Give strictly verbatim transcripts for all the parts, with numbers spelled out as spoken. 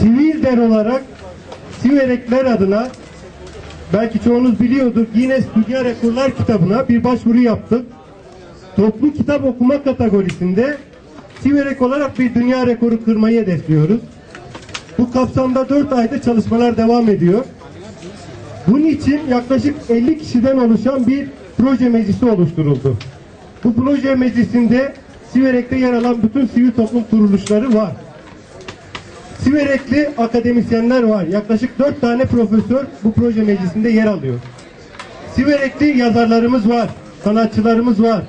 Sivilder olarak Siverekler adına, belki çoğunuz biliyordur, Guinness Dünya Rekorlar kitabına bir başvuru yaptık. Toplu kitap okuma kategorisinde Siverek olarak bir dünya rekoru kırmayı hedefliyoruz. Bu kapsamda dört ayda çalışmalar devam ediyor. Bunun için yaklaşık elli kişiden oluşan bir proje meclisi oluşturuldu. Bu proje meclisinde Siverek'te yer alan bütün sivil toplum kuruluşları var. Siverekli akademisyenler var. Yaklaşık dört tane profesör bu proje meclisinde yer alıyor. Siverekli yazarlarımız var, sanatçılarımız var.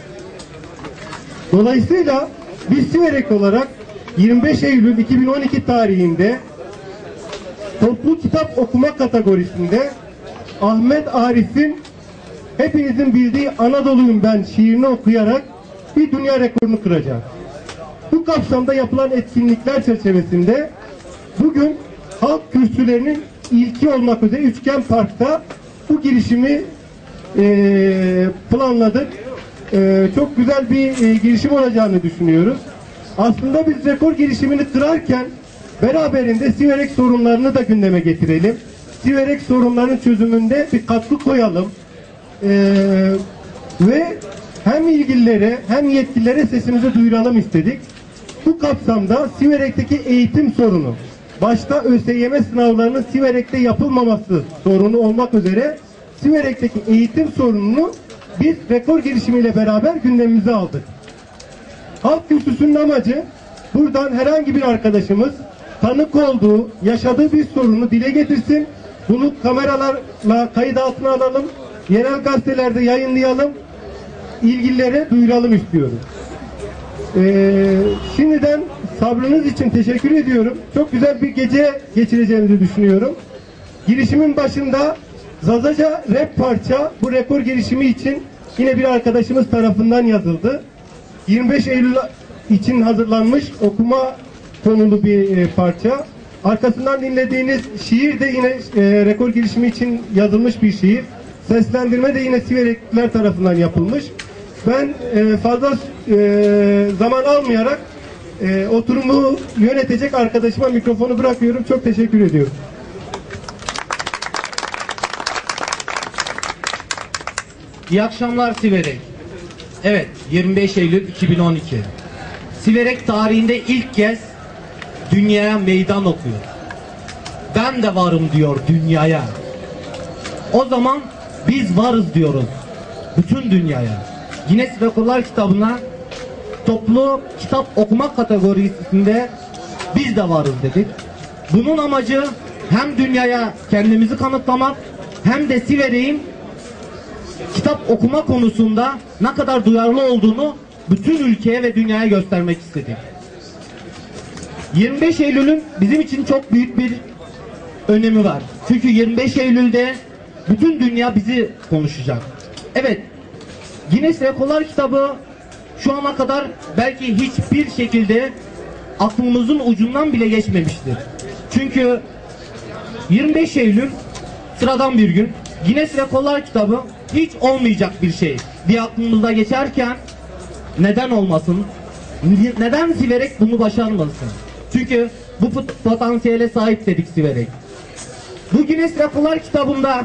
Dolayısıyla biz Siverek olarak yirmi beş Eylül iki bin on iki tarihinde toplu kitap okuma kategorisinde Ahmet Arif'in hepinizin bildiği Anadolu'yum ben şiirini okuyarak bir dünya rekorunu kıracak. Bu kapsamda yapılan etkinlikler çerçevesinde bugün halk kürsülerinin ilki olmak üzere Üçgen Park'ta bu girişimi e, planladık. E, çok güzel bir e, girişim olacağını düşünüyoruz. Aslında biz rekor girişimini kırarken beraberinde Siverek sorunlarını da gündeme getirelim. Siverek sorunlarının çözümünde bir katkı koyalım. E, ve hem ilgililere hem yetkililere sesimizi duyuralım istedik. Bu kapsamda Siverek'teki eğitim sorunu, başta ÖSYM sınavlarının Siverek'te yapılmaması sorunu olmak üzere Siverek'teki eğitim sorununu biz rekor girişimiyle beraber gündemimize aldık. Halk kürsüsünün amacı buradan herhangi bir arkadaşımız tanık olduğu, yaşadığı bir sorunu dile getirsin. Bunu kameralarla kayıt altına alalım. Yerel gazetelerde yayınlayalım. İlgililere duyuralım istiyoruz. Ee, şimdiden sabrınız için teşekkür ediyorum. Çok güzel bir gece geçireceğimizi düşünüyorum. Girişimin başında Zazaca rap parça bu rekor girişimi için yine bir arkadaşımız tarafından yazıldı. yirmi beş Eylül için hazırlanmış okuma konulu bir e, parça. Arkasından dinlediğiniz şiir de yine e, rekor girişimi için yazılmış bir şiir. Seslendirme de yine Siverekliler tarafından yapılmış. Ben e, fazla e, zaman almayarak e, oturumu yönetecek arkadaşıma mikrofonu bırakıyorum. Çok teşekkür ediyorum. İyi akşamlar Siverek. Evet, yirmi beş Eylül iki bin on iki. Siverek tarihinde ilk kez dünyaya meydan okuyor. Ben de varım diyor dünyaya. O zaman biz varız diyoruz bütün dünyaya. Guinness Rekorlar kitabına toplu kitap okuma kategorisinde biz de varız dedik. Bunun amacı hem dünyaya kendimizi kanıtlamak hem de Siverek'in kitap okuma konusunda ne kadar duyarlı olduğunu bütün ülkeye ve dünyaya göstermek istedik. yirmi beş Eylül'ün bizim için çok büyük bir önemi var. Çünkü yirmi beş Eylül'de bütün dünya bizi konuşacak. Evet, Guinness Rekorlar kitabı şu ana kadar belki hiçbir şekilde aklımızın ucundan bile geçmemiştir. Çünkü yirmi beş Eylül sıradan bir gün. Guinness Rekorlar kitabı hiç olmayacak bir şey diye aklımızda geçerken neden olmasın? Neden Siverek bunu başarmasın? Çünkü bu potansiyele sahip dedik Siverek. Bu Guinness Rekorlar kitabında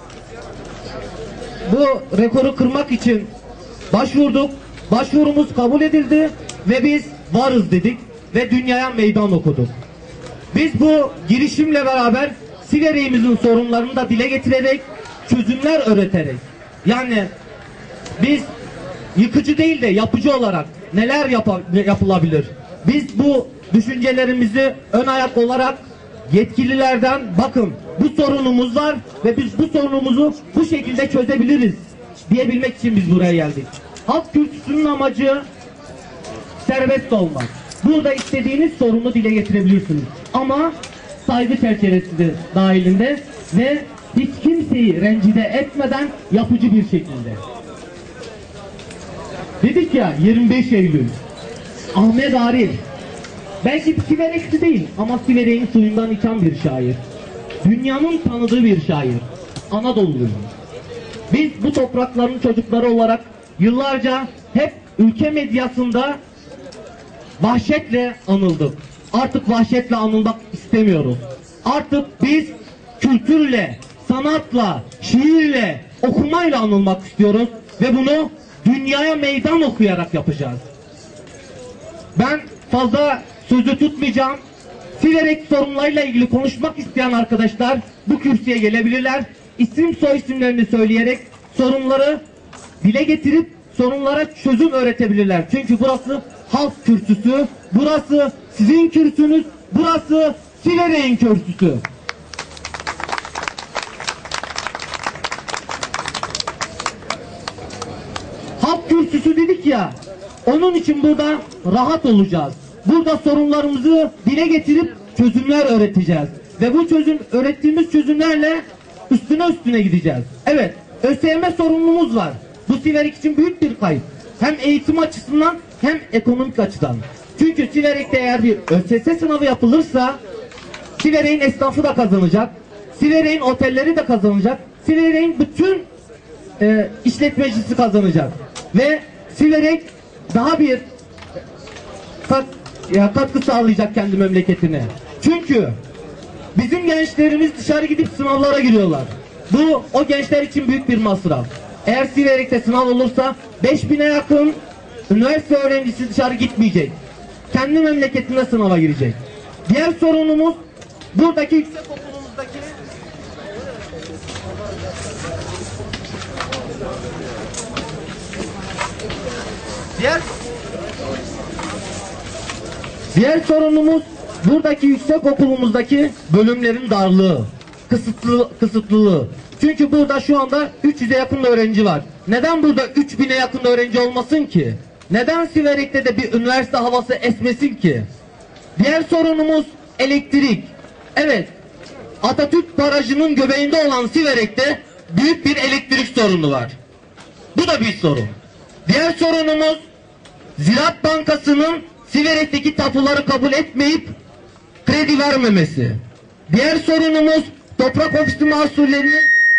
bu rekoru kırmak için başvurduk. Başvurumuz kabul edildi ve biz varız dedik ve dünyaya meydan okuduk. Biz bu girişimle beraber Siverek'imizin sorunlarını da dile getirerek, çözümler öğreterek, yani biz yıkıcı değil de yapıcı olarak neler yap yapılabilir? Biz bu düşüncelerimizi ön ayak olarak yetkililerden bakın bu sorunumuz var ve biz bu sorunumuzu bu şekilde çözebiliriz diyebilmek için biz buraya geldik. Halk kürsüsünün amacı serbest olmak. Burada istediğiniz sorunu dile getirebilirsiniz. Ama saygı çerçevesi dahilinde ve hiç kimseyi rencide etmeden yapıcı bir şekilde. Dedik ya yirmi beş Eylül. Ahmet Arif. Belki Siverekli değil ama Siverek'in suyundan içen bir şair. Dünyanın tanıdığı bir şair. Anadolu'luyum. Biz bu toprakların çocukları olarak yıllarca hep ülke medyasında vahşetle anıldık. artık vahşetle anılmak istemiyoruz. Artık biz kültürle, sanatla, şiirle, okumayla anılmak istiyoruz ve bunu dünyaya meydan okuyarak yapacağız. Ben fazla sözü tutmayacağım. Siverek sorunlarıyla ilgili konuşmak isteyen arkadaşlar bu kürsüye gelebilirler. İsim soy isimlerini söyleyerek sorunları dile getirip sorunlara çözüm öğretebilirler. Çünkü burası halk kürsüsü, burası sizin kürsünüz, burası Siverek'in kürsüsü. Halk kürsüsü dedik ya, onun için burada rahat olacağız. Burada sorunlarımızı dile getirip çözümler öğreteceğiz. Ve bu çözüm, öğrettiğimiz çözümlerle üstüne üstüne gideceğiz. Evet, ÖSYM sorunumuz var. Bu Siverek için büyük bir kayıp. Hem eğitim açısından hem ekonomik açıdan. Çünkü Siverek'te eğer bir ÖSS sınavı yapılırsa Siverek'in esnafı da kazanacak. Siverek'in otelleri de kazanacak. Siverek'in bütün e, işletmecisi kazanacak. Ve Siverek daha bir kat, ya, katkı sağlayacak kendi memleketine. Çünkü bizim gençlerimiz dışarı gidip sınavlara giriyorlar. Bu o gençler için büyük bir masraf. Eğer Siverek'te sınav olursa beş bine yakın üniversite öğrencisi dışarı gitmeyecek. Kendi memleketine sınava girecek. Diğer sorunumuz buradaki yüksek okulumuzdaki diğer diğer sorunumuz buradaki yüksek okulumuzdaki bölümlerin darlığı, kısıtlı, kısıtlılığı. Çünkü burada şu anda üç yüze yakın öğrenci var. Neden burada üç bine yakın öğrenci olmasın ki? Neden Siverek'te de bir üniversite havası esmesin ki? Diğer sorunumuz elektrik. Evet, Atatürk Barajı'nın göbeğinde olan Siverek'te büyük bir elektrik sorunu var. Bu da bir sorun. Diğer sorunumuz Ziraat Bankası'nın Siverek'teki tapuları kabul etmeyip kredi vermemesi. Diğer sorunumuz toprak ofisi mahsullerinin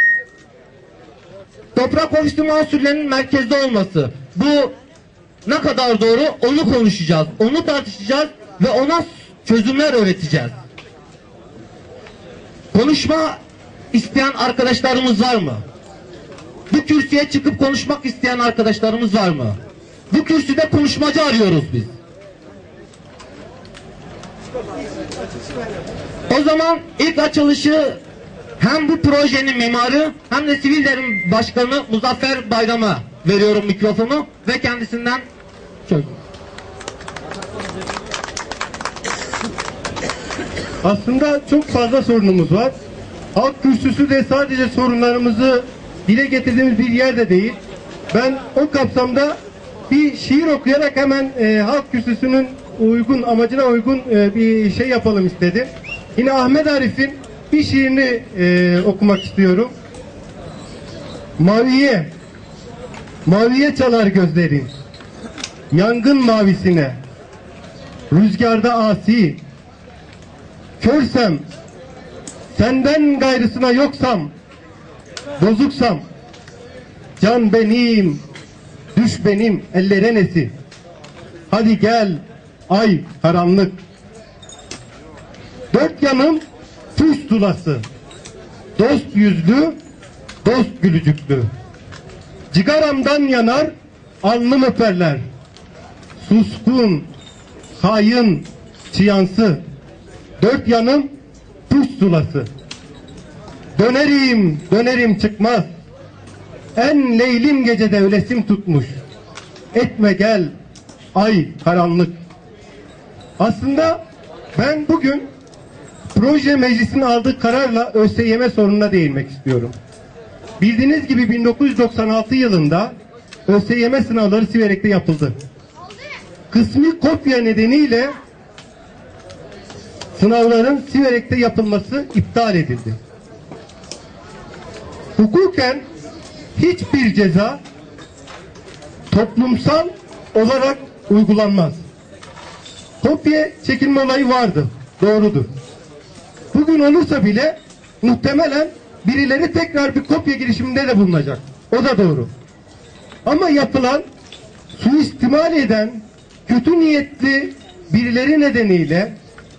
toprak ofisi mahsullerinin merkezde olması. Bu ne kadar doğru onu konuşacağız, onu tartışacağız ve ona çözümler öğreteceğiz. Konuşma isteyen arkadaşlarımız var mı? Bu kürsüye çıkıp konuşmak isteyen arkadaşlarımız var mı? Bu kürsüde konuşmacı arıyoruz biz. O zaman ilk açılışı hem bu projenin mimarı hem de Sivillerin Başkanı Muzaffer Bayram'a veriyorum mikrofonu ve kendisinden söz. Aslında çok fazla sorunumuz var. Halk kürsüsü de sadece sorunlarımızı dile getirdiğimiz bir yer de değil. Ben o kapsamda bir şiir okuyarak hemen e, halk kürsüsünün uygun amacına uygun e, bir şey yapalım istedim. Yine Ahmet Arif'in bir şiirini e, okumak istiyorum. Maviye, maviye çalar gözlerin, yangın mavisine, rüzgarda asi, körsem, senden gayrısına yoksam, bozuksam, can benim, düş benim ellere nesi. Hadi gel, ay karanlık. Dört yanım pustulası, dost yüzlü, dost gülücüklü. Cigaramdan yanar, alnım öperler. Suskun, hain, çıyansı. Dört yanım pustulası. Dönerim, dönerim çıkmaz. En leylim gecede ölesim tutmuş. Etme gel, ay karanlık. Aslında ben bugün proje meclisinin aldığı kararla ÖSYM sorununa değinmek istiyorum. Bildiğiniz gibi bin dokuz yüz doksan altı yılında ÖSYM sınavları Siverek'te yapıldı. Kısmi kopya nedeniyle sınavların Siverek'te yapılması iptal edildi. Hukuken hiçbir ceza toplumsal olarak uygulanmaz. Kopya çekilme olayı vardı. Doğrudur. Bugün olursa bile muhtemelen birileri tekrar bir kopya girişiminde de bulunacak. O da doğru. Ama yapılan suistimal eden kötü niyetli birileri nedeniyle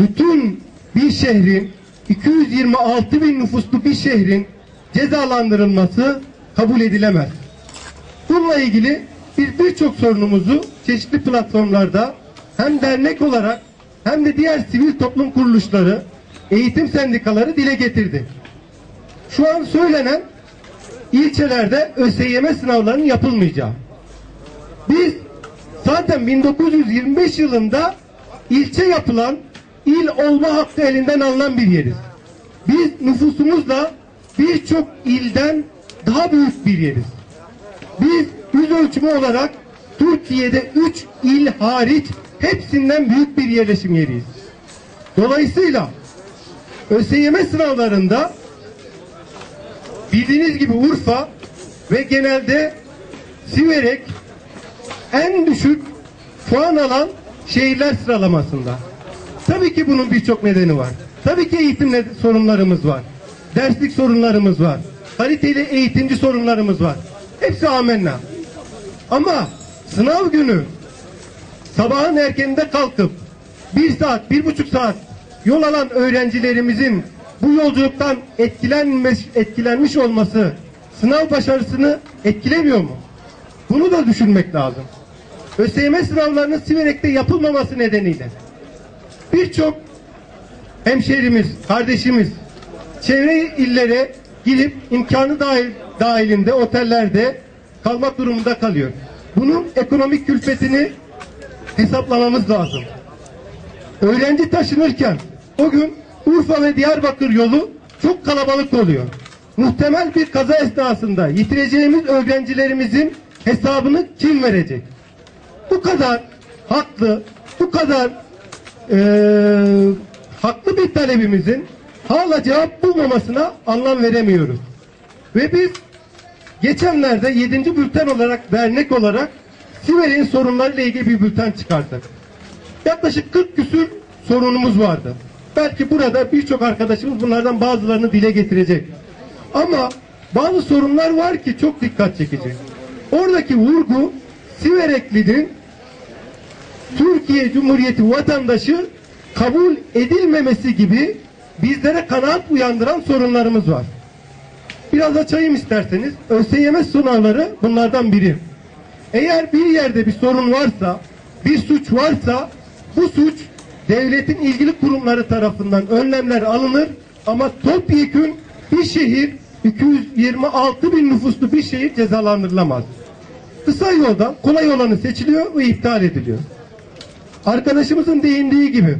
bütün bir şehrin, iki yüz yirmi altı bin nüfuslu bir şehrin cezalandırılması kabul edilemez. Bununla ilgili biz birçok sorunumuzu çeşitli platformlarda hem dernek olarak hem de diğer sivil toplum kuruluşları, eğitim sendikaları dile getirdi. Şu an söylenen ilçelerde ÖSYM sınavlarının yapılmayacağı. Biz zaten bin dokuz yüz yirmi beş yılında ilçe yapılan, il olma hakkı elinden alınan bir yeriz. Biz nüfusumuzla birçok ilden daha büyük bir yeriz. Biz yüz ölçümü olarak Türkiye'de üç il hariç hepsinden büyük bir yerleşim yeriyiz. Dolayısıyla ÖSYM sınavlarında bildiğiniz gibi Urfa ve genelde Siverek en düşük puan alan şehirler sıralamasında. Tabii ki bunun birçok nedeni var. Tabii ki eğitim sorunlarımız var. Derslik sorunlarımız var. Kaliteli eğitimci sorunlarımız var. Hepsi amenna. Ama sınav günü sabahın erkeninde kalkıp bir saat, bir buçuk saat yol alan öğrencilerimizin bu yolculuktan etkilenmiş, etkilenmiş olması sınav başarısını etkilemiyor mu? Bunu da düşünmek lazım. ÖSYM sınavlarının Siverek'te yapılmaması nedeniyle birçok hemşehrimiz, kardeşimiz çevre illere gidip imkanı dahil, dahilinde otellerde kalmak durumunda kalıyor. Bunun ekonomik külfetini hesaplamamız lazım. Öğrenci taşınırken o gün Urfa ve Diyarbakır yolu çok kalabalık oluyor. Muhtemel bir kaza esnasında yitireceğimiz öğrencilerimizin hesabını kim verecek? Bu kadar haklı, bu kadar ee, haklı bir talebimizin hala cevap bulmamasına anlam veremiyoruz. Ve biz geçenlerde yedinci bülten olarak, dernek olarak Siverek'in sorunlarıyla ilgili bir bülten çıkarttık. Yaklaşık kırk küsür sorunumuz vardı. Belki burada birçok arkadaşımız bunlardan bazılarını dile getirecek. Ama bazı sorunlar var ki çok dikkat çekici. Oradaki vurgu Siverekli'nin Türkiye Cumhuriyeti vatandaşı kabul edilmemesi gibi bizlere kanaat uyandıran sorunlarımız var. Biraz açayım isterseniz. ÖSYM sınavları bunlardan biri. Eğer bir yerde bir sorun varsa, bir suç varsa bu suç devletin ilgili kurumları tarafından önlemler alınır ama topyekün bir şehir, iki yüz yirmi altı bin nüfuslu bir şehir cezalandırılamaz. Kısa yoldan kolay olanı seçiliyor ve iptal ediliyor. Arkadaşımızın değindiği gibi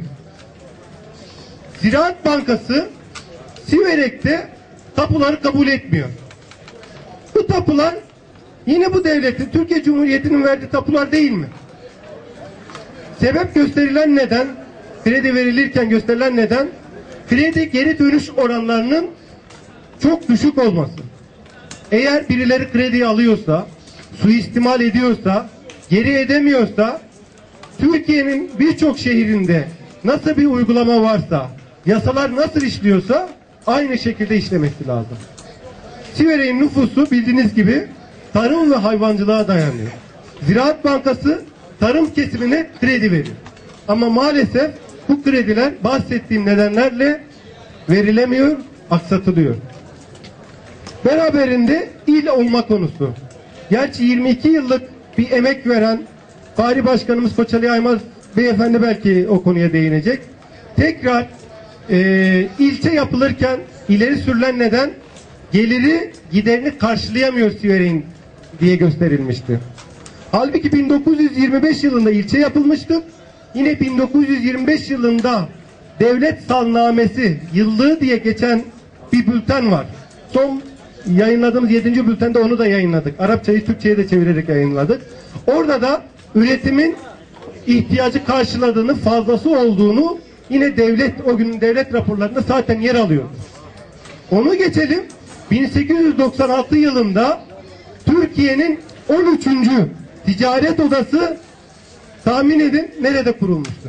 Ziraat Bankası Siverek'te tapuları kabul etmiyor. Bu tapular yine bu devletin, Türkiye Cumhuriyeti'nin verdiği tapular değil mi? Sebep gösterilen neden, kredi verilirken gösterilen neden, kredi geri dönüş oranlarının çok düşük olması. Eğer birileri kredi alıyorsa, suistimal ediyorsa, geri edemiyorsa, Türkiye'nin birçok şehrinde nasıl bir uygulama varsa, yasalar nasıl işliyorsa aynı şekilde işlemesi lazım. Siverek'in nüfusu bildiğiniz gibi tarım ve hayvancılığa dayanıyor. Ziraat Bankası tarım kesimine kredi veriyor. Ama maalesef bu krediler bahsettiğim nedenlerle verilemiyor, aksatılıyor. Beraberinde il olma konusu. Gerçi yirmi iki yıllık bir emek veren Fahri Başkanımız Koçali Aymaz Beyefendi belki o konuya değinecek. Tekrar e, ilçe yapılırken ileri sürülen neden geliri giderini karşılayamıyor Siverek'in diye gösterilmişti. Halbuki bin dokuz yüz yirmi beş yılında ilçe yapılmıştı. Yine bin dokuz yüz yirmi beş yılında devlet salnamesi yıllığı diye geçen bir bülten var. Son yayınladığımız yedinci bültende onu da yayınladık. Arapçayı Türkçe'ye de çevirerek yayınladık. Orada da üretimin ihtiyacı karşıladığını, fazlası olduğunu yine devlet, o günün devlet raporlarında zaten yer alıyor. Onu geçelim. bin sekiz yüz doksan altı yılında Türkiye'nin on üçüncü ticaret odası tahmin edin nerede kurulmuştu?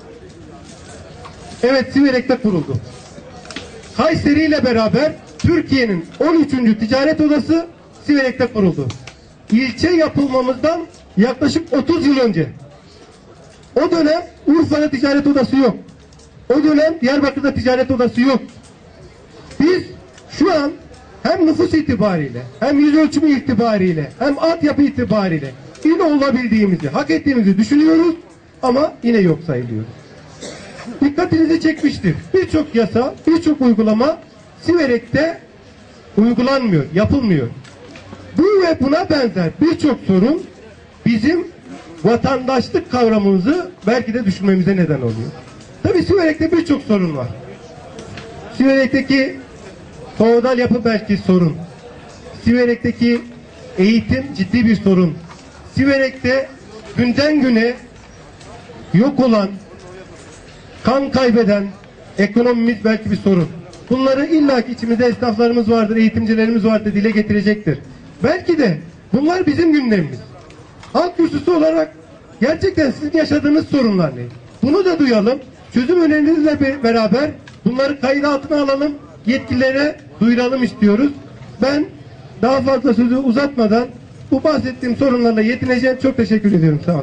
Evet, Siverek'te kuruldu. Kayseri ile beraber Türkiye'nin on üçüncü ticaret odası Siverek'te kuruldu. İlçe yapılmamızdan yaklaşık otuz yıl önce. O dönem Urfa'da ticaret odası yok. O dönem Diyarbakır'da ticaret odası yok. Biz şu an hem nüfus itibariyle, hem yüz ölçümü itibariyle, hem altyapı itibariyle il olabildiğimizi, hak ettiğimizi düşünüyoruz ama yine yok sayılıyoruz. Dikkatinizi çekmiştir. Birçok yasa, birçok uygulama Siverek'te uygulanmıyor, yapılmıyor. Bu ve buna benzer birçok sorun bizim vatandaşlık kavramımızı belki de düşünmemize neden oluyor. Tabii Siverek'te birçok sorun var. Siverek'teki feodal yapı belki sorun. Siverek'teki eğitim ciddi bir sorun. Siverek'te günden güne yok olan, kan kaybeden ekonomimiz belki bir sorun. Bunları illaki içimizde esnaflarımız vardır, eğitimcilerimiz vardır, dile getirecektir. Belki de bunlar bizim gündemimiz. Halk kürsüsü olarak gerçekten sizin yaşadığınız sorunlar ne? Bunu da duyalım. Çözüm önerilerinizle beraber bunları kayıt altına alalım, yetkililere duyuralım istiyoruz. Ben daha fazla sözü uzatmadan bu bahsettiğim sorunlarla yetineceğim. Çok teşekkür ediyorum. Sağ olun.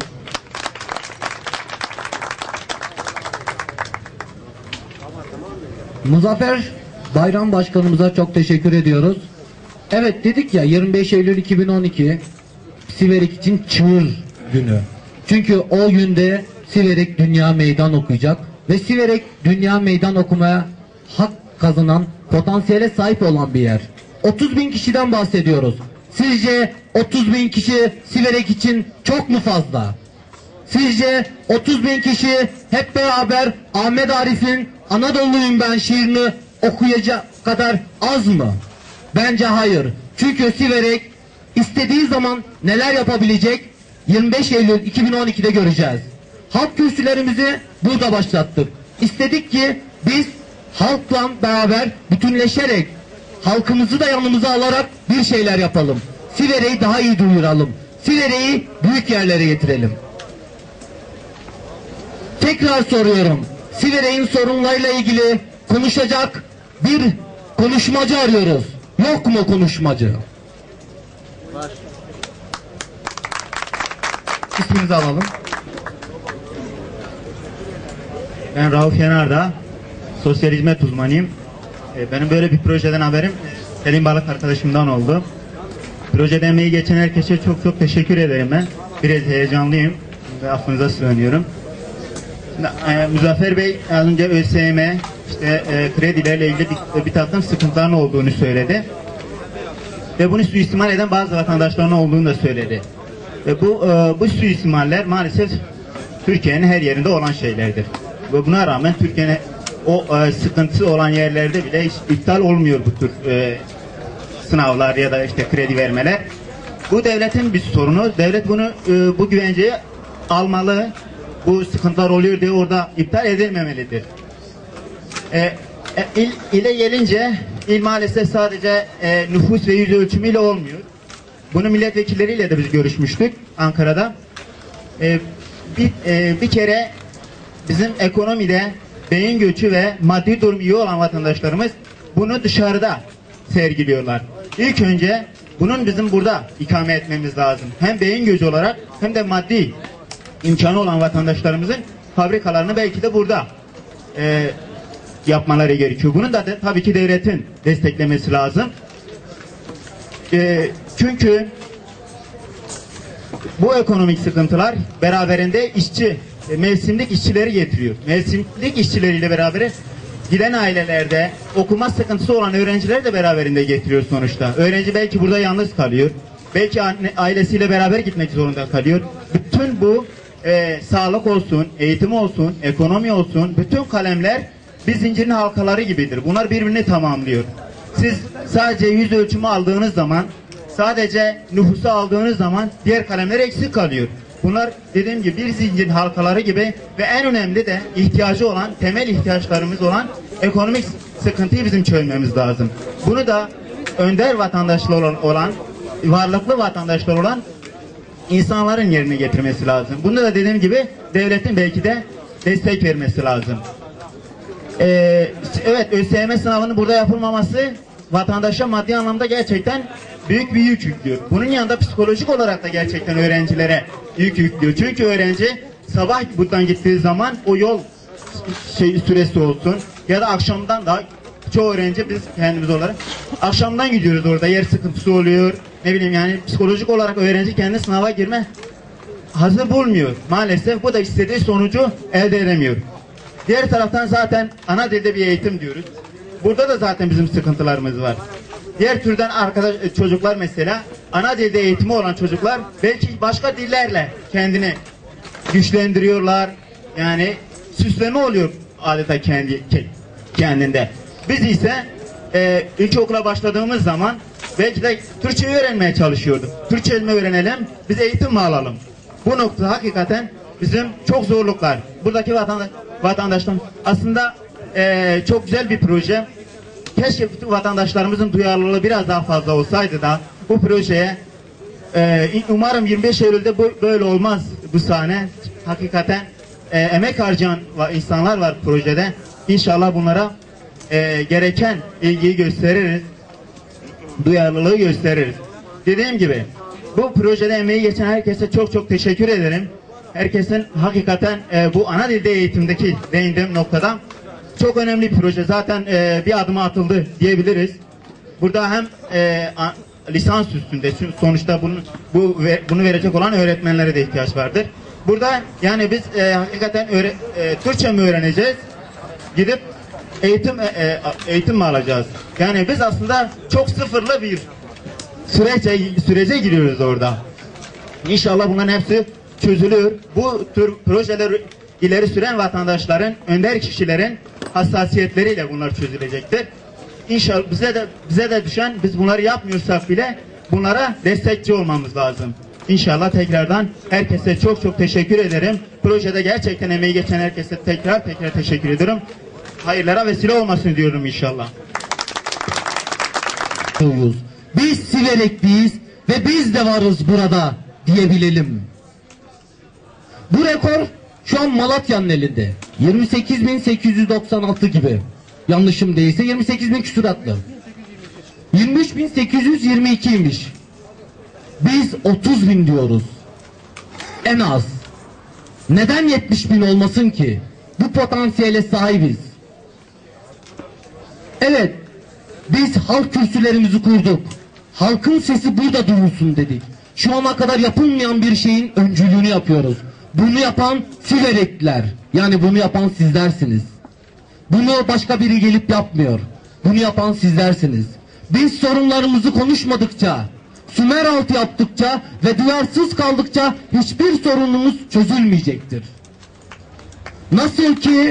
Muzaffer Bayram Başkanımıza çok teşekkür ediyoruz. Evet, dedik ya, yirmi beş Eylül iki bin on iki Siverek için çığır günü. Çünkü o günde Siverek dünya meydan okuyacak ve Siverek dünya meydan okumaya hak kazanan, potansiyele sahip olan bir yer. otuz bin kişiden bahsediyoruz. Sizce otuz bin kişi Siverek için çok mu fazla? Sizce otuz bin kişi hep beraber Ahmet Arif'in Anadolu'yum ben şiirini okuyacak kadar az mı? Bence hayır. Çünkü Siverek istediği zaman neler yapabilecek yirmi beş Eylül iki bin on iki'de göreceğiz. Halk kürsülerimizi burada başlattık. İstedik ki biz halkla beraber bütünleşerek, halkımızı da yanımıza alarak bir şeyler yapalım. Siverek'i daha iyi duyuralım. Siverek'i büyük yerlere getirelim. Tekrar soruyorum. Siverek'in sorunlarıyla ilgili konuşacak bir konuşmacı arıyoruz. Yok mu konuşmacı? Var. İsminizi alalım. Ben Rauf Yanardağ, sosyal hizmet uzmanıyım. Benim böyle bir projeden haberim Selim Balık arkadaşımdan oldu. Projeden emeği geçen herkese çok çok teşekkür ederim ben. Biraz heyecanlıyım ve affınıza sığınıyorum. Şimdi, e, Muzaffer Bey az önce ÖSYM, işte e, kredilerle ilgili bir, bir takım sıkıntıların olduğunu söyledi. Ve bunu suistimal eden bazı vatandaşların olduğunu da söyledi. Ve bu e, bu suistimaller maalesef Türkiye'nin her yerinde olan şeylerdir. Ve buna rağmen Türkiye'nin o e, sıkıntısı olan yerlerde bile hiç iptal olmuyor bu tür e, sınavlar ya da işte kredi vermeler. Bu devletin bir sorunu. Devlet bunu e, bu güvenceyi almalı. Bu sıkıntılar oluyor diye orada iptal edilmemelidir. E, e, il, ile gelince il maalesef sadece e, nüfus ve yüz ölçümüyle olmuyor. Bunu milletvekilleriyle de biz görüşmüştük Ankara'da. E, bir, e, bir kere bizim ekonomide beyin göçü ve maddi durum iyi olan vatandaşlarımız bunu dışarıda sergiliyorlar. İlk önce bunun bizim burada ikame etmemiz lazım. Hem beyin göçü olarak hem de maddi imkanı olan vatandaşlarımızın fabrikalarını belki de burada e, yapmaları gerekiyor. Bunun da de, tabii ki devletin desteklemesi lazım. E, çünkü bu ekonomik sıkıntılar beraberinde işçi, e, mevsimlik işçileri getiriyor. Mevsimlik işçileriyle beraber giden ailelerde okuma sıkıntısı olan öğrencileri de beraberinde getiriyor sonuçta. Öğrenci belki burada yalnız kalıyor. Belki anne, ailesiyle beraber gitmek zorunda kalıyor. Bütün bu e, sağlık olsun, eğitim olsun, ekonomi olsun, bütün kalemler bir zincirin halkaları gibidir. Bunlar birbirini tamamlıyor. Siz sadece yüz ölçümü aldığınız zaman, sadece nüfusu aldığınız zaman diğer kalemler eksik kalıyor. Bunlar dediğim gibi bir zincirin halkaları gibi ve en önemli de ihtiyacı olan, temel ihtiyaçlarımız olan ekonomik sıkıntıyı bizim çözmemiz lazım. Bunu da önder vatandaşlar olan, olan varlıklı vatandaşlar olan insanların yerine getirmesi lazım. Bunu da dediğim gibi devletin belki de destek vermesi lazım. Ee, evet, ÖSYM sınavının burada yapılmaması vatandaşa maddi anlamda gerçekten büyük bir yük yüklüyor. Bunun yanında psikolojik olarak da gerçekten öğrencilere yük yüklüyor. Çünkü öğrenci sabah buradan gittiği zaman o yol şey süresi olsun ya da akşamdan da çoğu öğrenci biz kendimiz olarak akşamdan gidiyoruz, orada yer sıkıntısı oluyor. Ne bileyim yani psikolojik olarak öğrenci kendi sınava girme hazır bulmuyor. Maalesef bu da istediği sonucu elde edemiyor. Diğer taraftan zaten ana dilde bir eğitim diyoruz. Burada da zaten bizim sıkıntılarımız var. Diğer türden arkadaş çocuklar mesela ana dilde eğitimi olan çocuklar belki başka dillerle kendini güçlendiriyorlar. Yani süsleme oluyor adeta kendi kendinde. Biz ise e, ilkokula başladığımız zaman belki de Türkçeyi öğrenmeye çalışıyorduk. Türkçe mi öğrenelim, biz eğitim mi alalım? Bu nokta hakikaten bizim çok zorluklar. Buradaki vatandaş, vatandaşlar aslında e, çok güzel bir proje. Keşke bütün vatandaşlarımızın duyarlılığı biraz daha fazla olsaydı da bu projeye e, umarım yirmi beş Eylül'de bu, böyle olmaz bu sahne. Hakikaten e, emek harcayan insanlar var projede. İnşallah bunlara e, gereken ilgiyi gösteririz. Duyarlılığı gösteririz. Dediğim gibi bu projede emeği geçen herkese çok çok teşekkür ederim. Herkesin hakikaten e, bu ana dilde eğitimdeki değindiğim noktada çok önemli bir proje. Zaten e, bir adıma atıldı diyebiliriz. Burada hem e, a, lisans üstünde sonuçta bunu, bu, ve, bunu verecek olan öğretmenlere de ihtiyaç vardır. Burada yani biz e, hakikaten öğre, e, Türkçe mi öğreneceğiz? Gidip eğitim e, eğitim mi alacağız? Yani biz aslında çok sıfırlı bir sürece, sürece giriyoruz orada. İnşallah bunların hepsi çözülür. Bu tür projeler ileri süren vatandaşların, önder kişilerin hassasiyetleriyle bunlar çözülecektir. İnşallah bize de bize de düşen, biz bunları yapmıyorsak bile bunlara destekçi olmamız lazım. İnşallah tekrardan herkese çok çok teşekkür ederim. Projede gerçekten emeği geçen herkese tekrar tekrar teşekkür ediyorum. Hayırlara vesile olmasın diyorum inşallah. Biz Siverekliyiz ve biz de varız burada diyebilelim. Bu rekor şu an Malatya'nın elinde. yirmi sekiz bin sekiz yüz doksan altı gibi. Yanlışım değilse yirmi sekiz bin küsuratlı. yirmi üç bin sekiz yüz yirmi ikiymiş. Biz otuz bin diyoruz. En az. Neden yetmiş bin olmasın ki? Bu potansiyele sahibiz. Evet. Biz halk kürsülerimizi kurduk. Halkın sesi burada duyulsun dedik. Şu ana kadar yapılmayan bir şeyin öncülüğünü yapıyoruz. Bunu yapan Siverekliler. Yani bunu yapan sizlersiniz. Bunu başka biri gelip yapmıyor. Bunu yapan sizlersiniz. Biz sorunlarımızı konuşmadıkça, Sümer altı yaptıkça ve duyarsız kaldıkça hiçbir sorunumuz çözülmeyecektir. Nasıl ki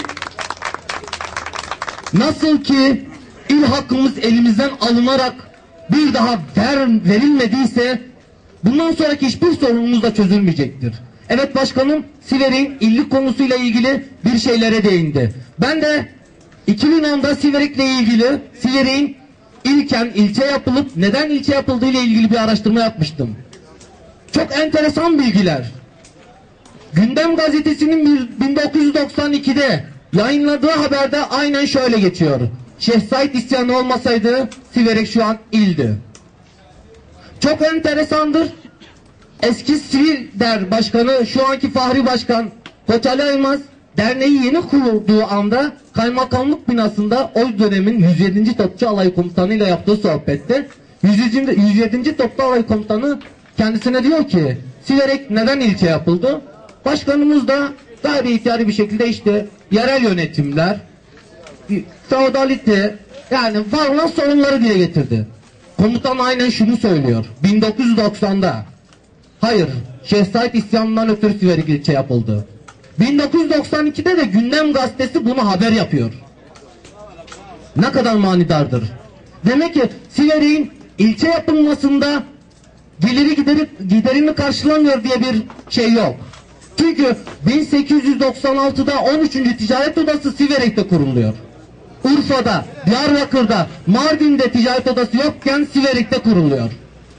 nasıl ki il hakkımız elimizden alınarak bir daha ver, verilmediyse bundan sonraki hiçbir sorunumuz da çözülmeyecektir. Evet başkanım, Siverek'in illik konusuyla ilgili bir şeylere değindi. Ben de iki bin onda Siverek'le ilgili Siverek'in ilken ilçe yapılıp neden ilçe yapıldığı ile ilgili bir araştırma yapmıştım. Çok enteresan bilgiler. Gündem gazetesinin bin dokuz yüz doksan ikide yayınladığı haberde aynen şöyle geçiyor. Şeyh Said isyanı olmasaydı Siverek şu an ildi. Çok enteresandır. Eski Sivider Başkanı, şu anki Fahri Başkan Koç Ali Aymaz derneği yeni kurulduğu anda kaymakamlık binasında o dönemin yüz yedinci Topçu Alay Komutanı ile yaptığı sohbette yüz yedinci Topçu Alay Komutanı kendisine diyor ki Siverek neden ilçe yapıldı? Başkanımız da gayri ihtiyari bir şekilde işte yerel yönetimler, feodalite, yani var olan sorunları dile getirdi. Komutan aynen şunu söylüyor. bin dokuz yüz doksan'da hayır, Şeyh Said isyanından ötürü Siverek ilçe yapıldı. bin dokuz yüz doksan ikide de Gündem Gazetesi bunu haber yapıyor. Ne kadar manidardır. Demek ki Siverek'in ilçe yapılmasında geliri gideri, giderini karşılamıyor diye bir şey yok. Çünkü bin sekiz yüz doksan altıda on üçüncü Ticaret Odası Siverek'te kuruluyor. Urfa'da, Diyarbakır'da, Mardin'de ticaret odası yokken Siverek'te kuruluyor.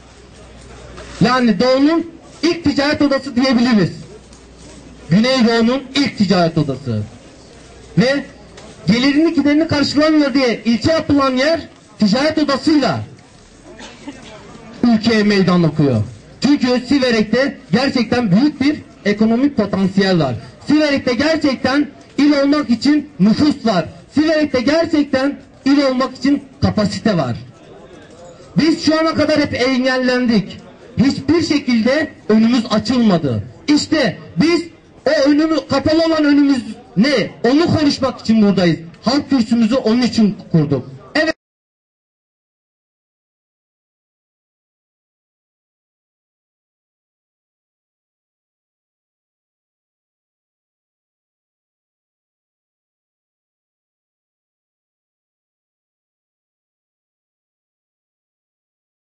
Yani Doğu'nun ilk ticaret odası diyebiliriz. Güneydoğu'nun ilk ticaret odası. Ve gelirini giderini karşılamıyor diye ilçe yapılan yer ticaret odasıyla ülkeye meydan okuyor. Çünkü Siverek'te gerçekten büyük bir ekonomik potansiyel var. Siverek'te gerçekten il olmak için nüfus var. Siverek'te gerçekten il olmak için kapasite var. Biz şu ana kadar hep engellendik. Hiçbir şekilde önümüz açılmadı. İşte biz o önümüz, kapalı olan önümüz ne? Onu konuşmak için buradayız. Halk kürsümüzü onun için kurduk.